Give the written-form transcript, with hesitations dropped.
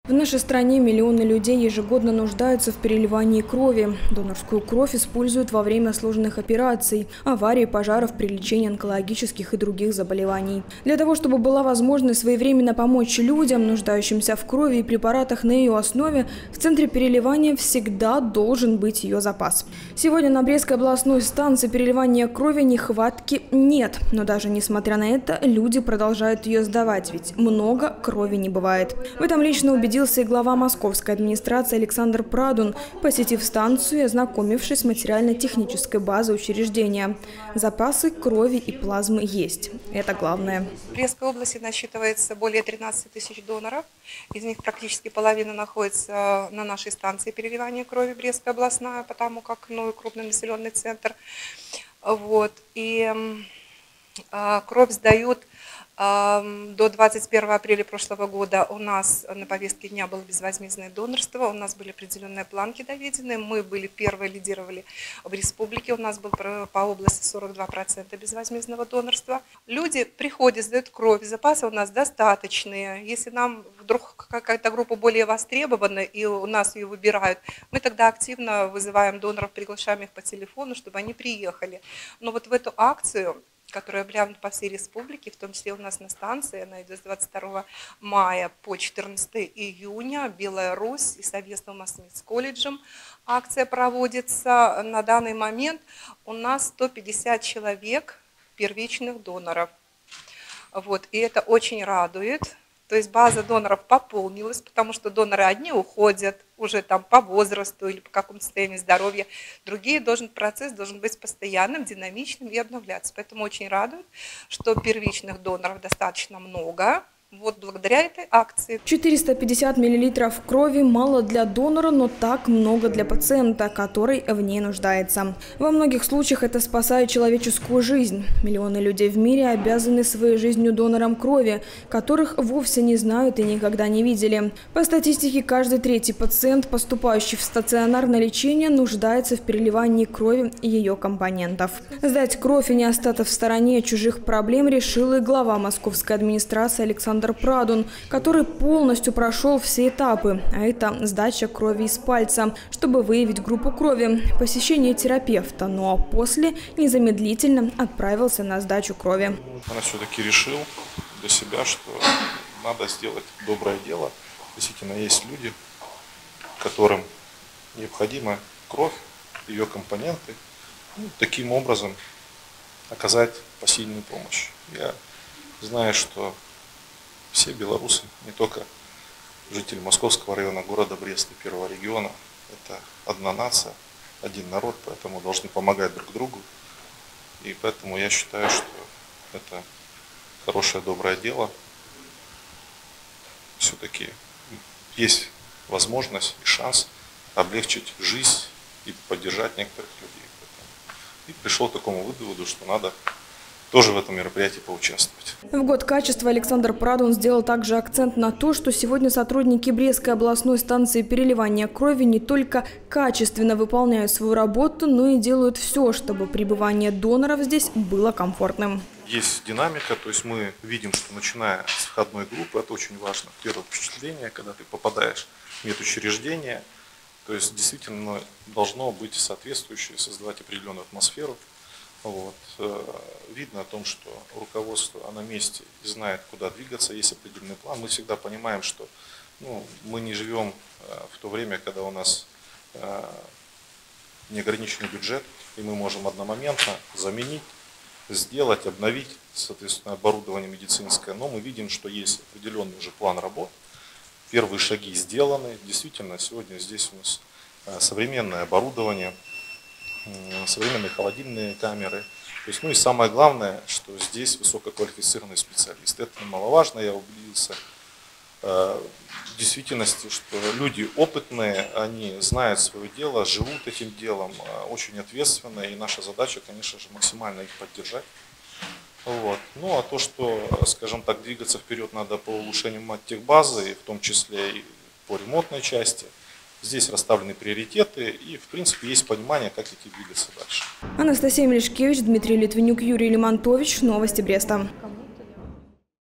В нашей стране миллионы людей ежегодно нуждаются в переливании крови. Донорскую кровь используют во время сложных операций, аварий, пожаров, при лечении онкологических и других заболеваний. Для того, чтобы была возможность своевременно помочь людям, нуждающимся в крови и препаратах на ее основе, в центре переливания всегда должен быть ее запас. Сегодня на Брестской областной станции переливания крови нехватки нет. Но даже несмотря на это, люди продолжают ее сдавать, ведь много крови не бывает. В этом лично убедился и глава московской администрации Александр Прадун, посетив станцию и ознакомившись с материально-технической базой учреждения. Запасы крови и плазмы есть. Это главное. В Брестской области насчитывается более 13 тысяч доноров. Из них практически половина находится на нашей станции переливания крови Брестская областная, потому как крупный населенный центр. И кровь сдают. До 21 апреля прошлого года у нас на повестке дня было безвозмездное донорство, у нас были определенные планки доведены, мы были первые, лидировали в республике, у нас был по области 42% безвозмездного донорства. Люди приходят, сдают кровь, запасы у нас достаточные. Если нам вдруг какая-то группа более востребована и у нас ее выбирают, мы тогда активно вызываем доноров, приглашаем их по телефону, чтобы они приехали. Но вот в эту акцию, которая объявлена по всей республике, в том числе у нас на станции, она идет с 22 мая по 14 июня, Белая Русь и совместно с колледжем акция проводится. На данный момент у нас 150 человек первичных доноров. И это очень радует. То есть база доноров пополнилась, потому что доноры одни уходят уже там по возрасту или по какому-то состоянию здоровья. Другие процесс должен быть постоянным, динамичным и обновляться. Поэтому очень радует, что первичных доноров достаточно много. Благодаря этой акции. 450 миллилитров крови мало для донора, но так много для пациента, который в ней нуждается. Во многих случаях это спасает человеческую жизнь. Миллионы людей в мире обязаны своей жизнью донорам крови, которых вовсе не знают и никогда не видели. По статистике, каждый третий пациент, поступающий в стационар на лечение, нуждается в переливании крови и ее компонентов. Сдать кровь и не остаться в стороне чужих проблем решил и глава московской администрации Александр Прадун, который полностью прошел все этапы, а это сдача крови из пальца, чтобы выявить группу крови, посещение терапевта, ну а после незамедлительно отправился на сдачу крови. Я все-таки решил для себя, что надо сделать доброе дело. Действительно, есть люди, которым необходима кровь, ее компоненты, таким образом оказать посильную помощь. Я знаю, что все белорусы, не только жители Московского района, города Бреста, первого региона, это одна нация, один народ, поэтому должны помогать друг другу. И поэтому я считаю, что это хорошее, доброе дело. Все-таки есть возможность и шанс облегчить жизнь и поддержать некоторых людей. И пришел к такому выводу, что надо тоже в этом мероприятии поучаствовать. В год качества Александр Прадун сделал также акцент на то, что сегодня сотрудники Брестской областной станции переливания крови не только качественно выполняют свою работу, но и делают все, чтобы пребывание доноров здесь было комфортным. Есть динамика, то есть мы видим, что начиная с входной группы, это очень важно, первое впечатление, когда ты попадаешь в медучреждение, то есть действительно должно быть соответствующее, создавать определенную атмосферу. Видно о том, что руководство на месте и знает, куда двигаться, есть определенный план. Мы всегда понимаем, что мы не живем в то время, когда у нас неограниченный бюджет, и мы можем одномоментно заменить, сделать, обновить, соответственно, оборудование медицинское. Но мы видим, что есть определенный уже план работ. Первые шаги сделаны. Действительно, сегодня здесь у нас современное оборудование, современные холодильные камеры. То есть, и самое главное, что здесь высококвалифицированный специалист. Это немаловажно. Я убедился в действительности, что люди опытные, они знают свое дело, живут этим делом, очень ответственно. И наша задача, конечно же, максимально их поддержать. Ну а то, что, скажем так, двигаться вперед надо по улучшению маттехбазы, в том числе и по ремонтной части. Здесь расставлены приоритеты и, в принципе, есть понимание, как идти двигаться дальше. Анастасия Мелешкевич, Дмитрий Литвинюк, Юрий Лимонтович. Новости Бреста.